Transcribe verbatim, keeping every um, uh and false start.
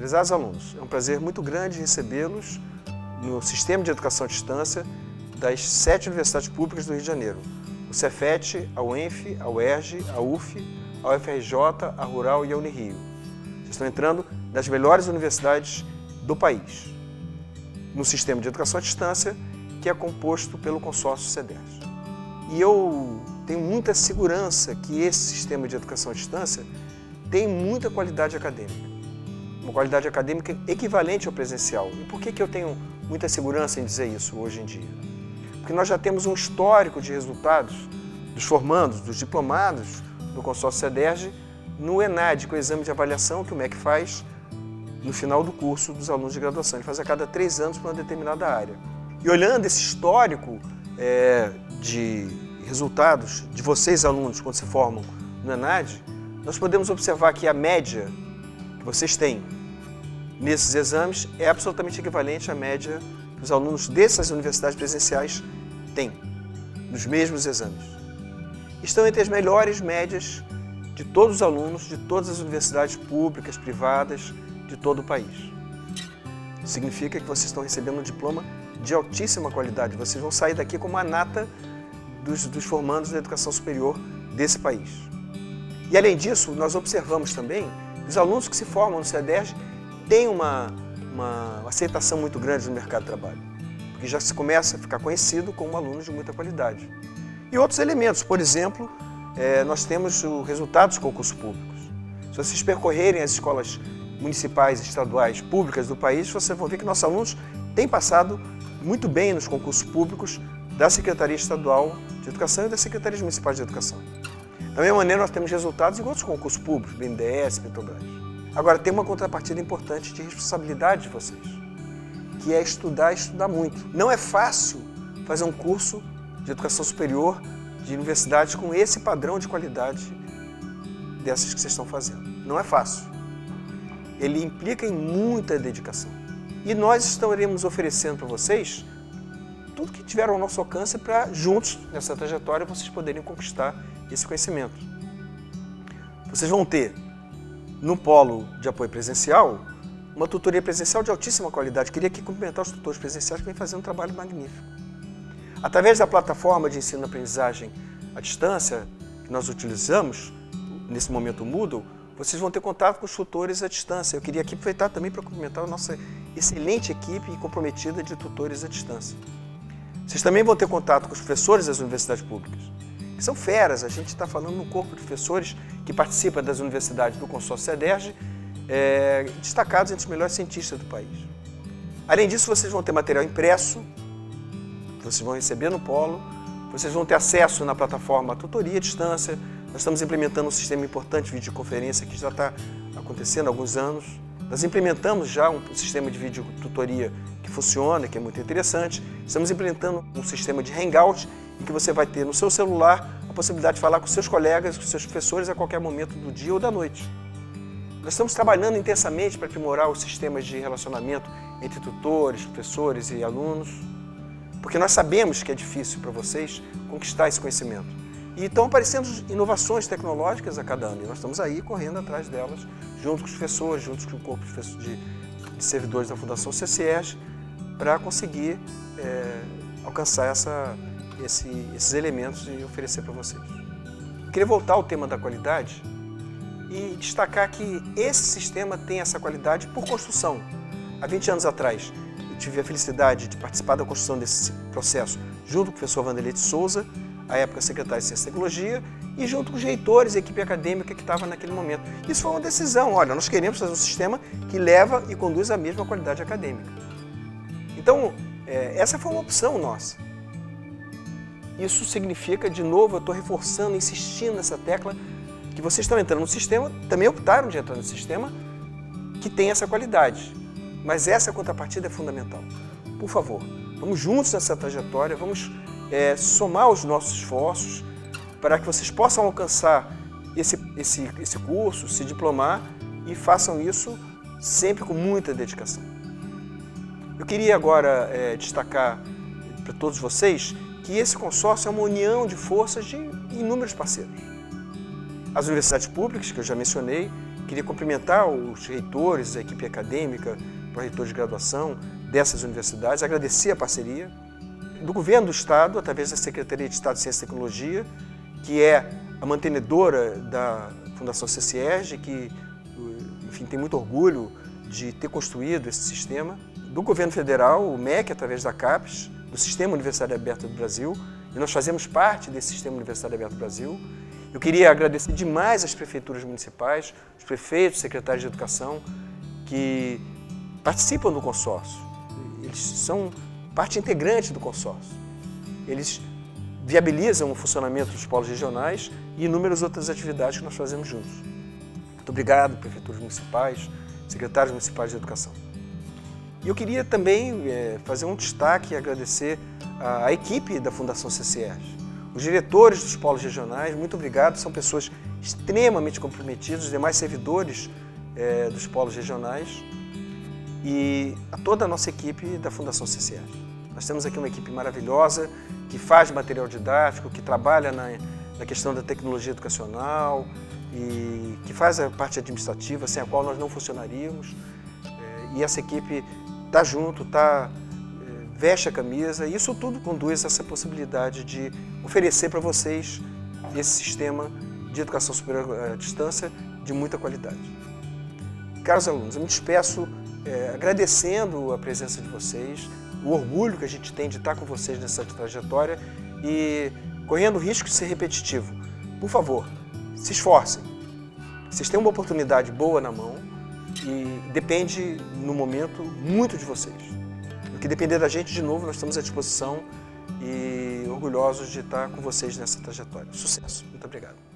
Prezados alunos, é um prazer muito grande recebê-los no Sistema de Educação à Distância das sete universidades públicas do Rio de Janeiro, o Cefet, a U E N F, a U E R J, a U F, a U F R J, a Rural e a Unirio. Vocês estão entrando nas melhores universidades do país, no Sistema de Educação à Distância, que é composto pelo consórcio CEDERJ. E eu tenho muita segurança que esse Sistema de Educação à Distância tem muita qualidade acadêmica. Uma qualidade acadêmica equivalente ao presencial. E por que que eu tenho muita segurança em dizer isso hoje em dia? Porque nós já temos um histórico de resultados dos formandos, dos diplomados do consórcio CEDERJ no ENAD, que é o exame de avaliação que o M E C faz no final do curso dos alunos de graduação. Ele faz a cada três anos para uma determinada área. E olhando esse histórico é, de resultados de vocês, alunos, quando se formam no ENAD, nós podemos observar que a média que vocês têm nesses exames é absolutamente equivalente à média que os alunos dessas universidades presenciais têm nos mesmos exames. Estão entre as melhores médias de todos os alunos de todas as universidades públicas, privadas, de todo o país. Significa que vocês estão recebendo um diploma de altíssima qualidade. Vocês vão sair daqui como a nata dos, dos formandos da educação superior desse país. E além disso, nós observamos também que os alunos que se formam no CEDERJ têm uma, uma aceitação muito grande no mercado de trabalho, porque já se começa a ficar conhecido como alunos de muita qualidade. E outros elementos, por exemplo, é, nós temos o resultado dos concursos públicos. Se vocês percorrerem as escolas municipais e estaduais públicas do país, vocês vão ver que nossos alunos têm passado muito bem nos concursos públicos da Secretaria Estadual de Educação e das Secretarias Municipais de Educação. Da mesma maneira, nós temos resultados em outros concursos públicos, B N D E S, Petrobras. Agora, tem uma contrapartida importante de responsabilidade de vocês, que é estudar e estudar muito. Não é fácil fazer um curso de educação superior de universidades com esse padrão de qualidade dessas que vocês estão fazendo. Não é fácil. Ele implica em muita dedicação. E nós estaremos oferecendo para vocês tudo que tiver ao nosso alcance para, juntos, nessa trajetória, vocês poderem conquistar esse conhecimento. Vocês vão ter, no polo de apoio presencial, uma tutoria presencial de altíssima qualidade. Queria aqui cumprimentar os tutores presenciais que vêm fazendo um trabalho magnífico. Através da plataforma de ensino-aprendizagem à distância que nós utilizamos, nesse momento o Moodle, vocês vão ter contato com os tutores à distância. Eu queria aqui aproveitar também para cumprimentar a nossa excelente equipe comprometida de tutores à distância. Vocês também vão ter contato com os professores das universidades públicas, que são feras. A gente está falando num corpo de professores que participa das universidades do consórcio CEDERJ, é, destacados entre os melhores cientistas do país. Além disso, vocês vão ter material impresso, vocês vão receber no polo, vocês vão ter acesso na plataforma Tutoria à Distância. Nós estamos implementando um sistema importante de videoconferência que já está acontecendo há alguns anos. Nós implementamos já um sistema de videotutoria que funciona, que é muito interessante. Estamos implementando um sistema de Hangout, em que você vai ter no seu celular a possibilidade de falar com seus colegas, com seus professores a qualquer momento do dia ou da noite. Nós estamos trabalhando intensamente para aprimorar os sistemas de relacionamento entre tutores, professores e alunos, porque nós sabemos que é difícil para vocês conquistar esse conhecimento. E estão aparecendo inovações tecnológicas a cada ano, e nós estamos aí correndo atrás delas, junto com os professores, junto com o corpo de, de servidores da Fundação CCERJ, para conseguir é, alcançar essa, esse, esses elementos e oferecer para vocês. Eu queria voltar ao tema da qualidade e destacar que esse sistema tem essa qualidade por construção. Há vinte anos atrás, eu tive a felicidade de participar da construção desse processo junto com o professor Vanderlei de Souza, à época secretário de Ciência e Tecnologia, e junto com os reitores e a equipe acadêmica que estava naquele momento. Isso foi uma decisão. Olha, nós queremos fazer um sistema que leva e conduz à mesma qualidade acadêmica. Então, é, essa foi uma opção nossa. Isso significa, de novo, eu estou reforçando, insistindo nessa tecla, que vocês estão entrando no sistema, também optaram de entrar no sistema, que tem essa qualidade. Mas essa contrapartida é fundamental. Por favor, vamos juntos nessa trajetória, vamos é, somar os nossos esforços para que vocês possam alcançar esse, esse, esse curso, se diplomar e façam isso sempre com muita dedicação. Eu queria agora é, destacar para todos vocês que esse consórcio é uma união de forças de inúmeros parceiros. As universidades públicas, que eu já mencionei, queria cumprimentar os reitores, a equipe acadêmica, o reitor de graduação dessas universidades, agradecer a parceria do governo do Estado, através da Secretaria de Estado de Ciência e Tecnologia, que é a mantenedora da Fundação CCERJ, que, enfim, tem muito orgulho de ter construído esse sistema, do governo federal, o M E C, através da CAPES, do Sistema Universitário Aberto do Brasil, e nós fazemos parte desse Sistema Universitário Aberto do Brasil. Eu queria agradecer demais às prefeituras municipais, os prefeitos, secretários de educação, que participam do consórcio. Eles são parte integrante do consórcio. Eles viabilizam o funcionamento dos polos regionais e inúmeras outras atividades que nós fazemos juntos. Muito obrigado, prefeituras municipais, secretários municipais de educação. E eu queria também é, fazer um destaque e agradecer a, a equipe da Fundação CCERJ. Os diretores dos polos regionais, muito obrigado, são pessoas extremamente comprometidas, os demais servidores é, dos polos regionais e a toda a nossa equipe da Fundação CCERJ. Nós temos aqui uma equipe maravilhosa que faz material didático, que trabalha na, na questão da tecnologia educacional e que faz a parte administrativa, sem a qual nós não funcionaríamos. É, e essa equipe está junto, tá, é, veste a camisa e isso tudo conduz a essa possibilidade de oferecer para vocês esse sistema de educação superior à distância de muita qualidade. Caros alunos, eu me despeço é, agradecendo a presença de vocês, o orgulho que a gente tem de estar com vocês nessa trajetória e correndo o risco de ser repetitivo. Por favor, se esforcem. Vocês têm uma oportunidade boa na mão e depende, no momento, muito de vocês. No que depender da gente, de novo, nós estamos à disposição e orgulhosos de estar com vocês nessa trajetória. Sucesso! Muito obrigado.